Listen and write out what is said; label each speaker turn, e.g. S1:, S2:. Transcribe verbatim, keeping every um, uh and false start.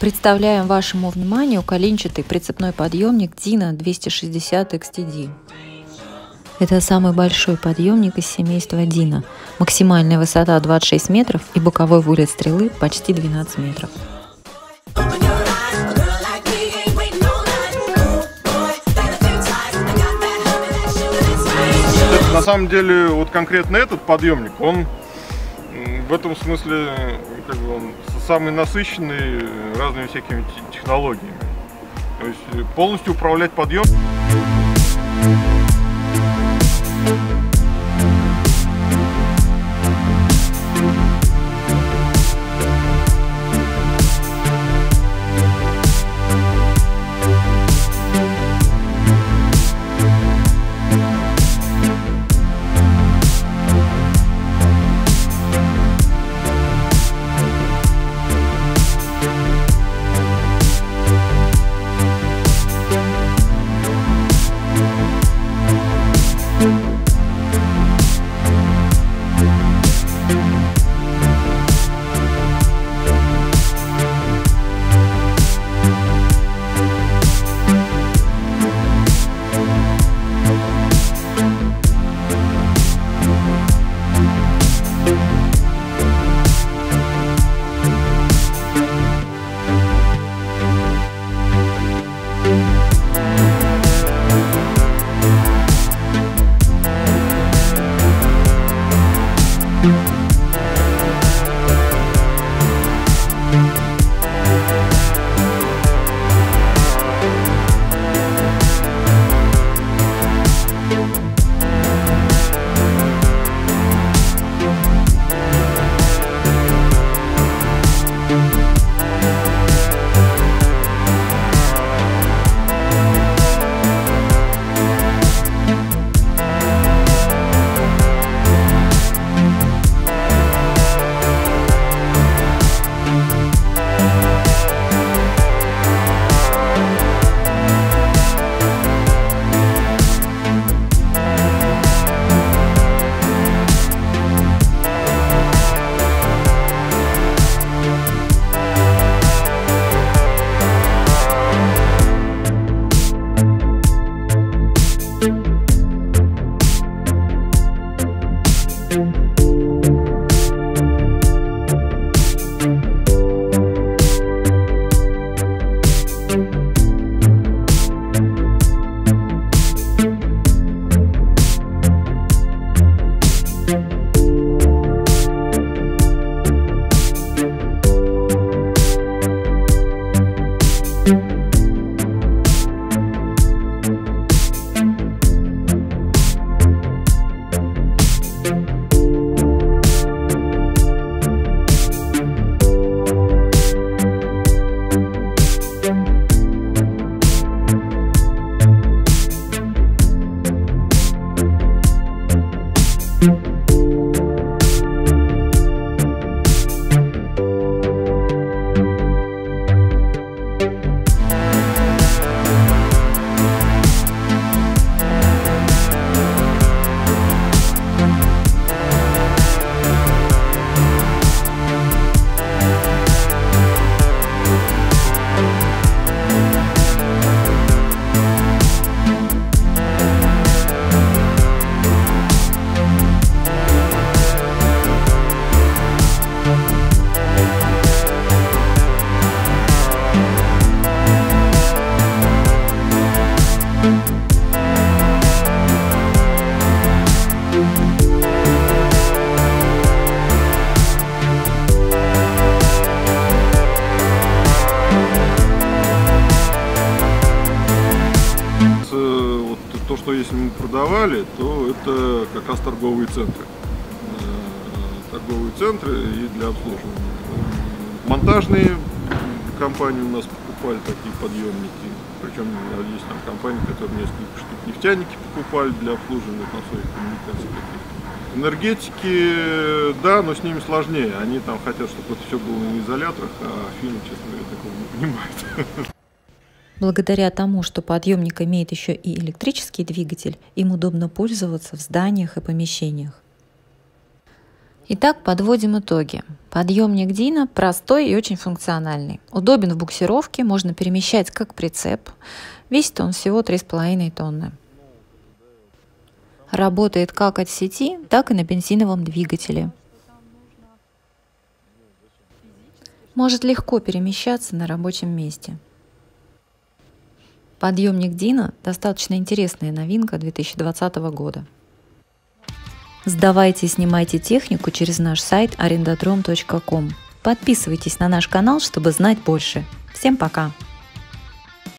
S1: Представляем вашему вниманию коленчатый прицепной подъемник Dino двести шестьдесят икс ти ди. Это самый большой подъемник из семейства Dino. Максимальная высота двадцать шесть метров и боковой вылет стрелы почти двенадцать метров.
S2: На самом деле, вот конкретно этот подъемник, он в этом смысле как бы он самый насыщенный разными всякими технологиями. То есть полностью управлять подъем. То, что если мы продавали, то это как раз торговые центры. Торговые центры и для обслуживания. Монтажные компании у нас покупали такие подъемники. Причем есть там компании, которые несколько штук нефтяники покупали для обслуживания там своих коммуникаций. Энергетики, да, но с ними сложнее. Они там хотят, чтобы это все было на изоляторах, а фирмы, честно говоря, такого не понимают.
S1: Благодаря тому, что подъемник имеет еще и электрический двигатель, им удобно пользоваться в зданиях и помещениях. Итак, подводим итоги. Подъемник Дина простой и очень функциональный. Удобен в буксировке, можно перемещать как прицеп. Весит он всего три с половиной тонны. Работает как от сети, так и на бензиновом двигателе. Может легко перемещаться на рабочем месте. Подъемник Дина – достаточно интересная новинка две тысячи двадцатого года. Сдавайте и снимайте технику через наш сайт арендадром точка ком. Подписывайтесь на наш канал, чтобы знать больше. Всем пока!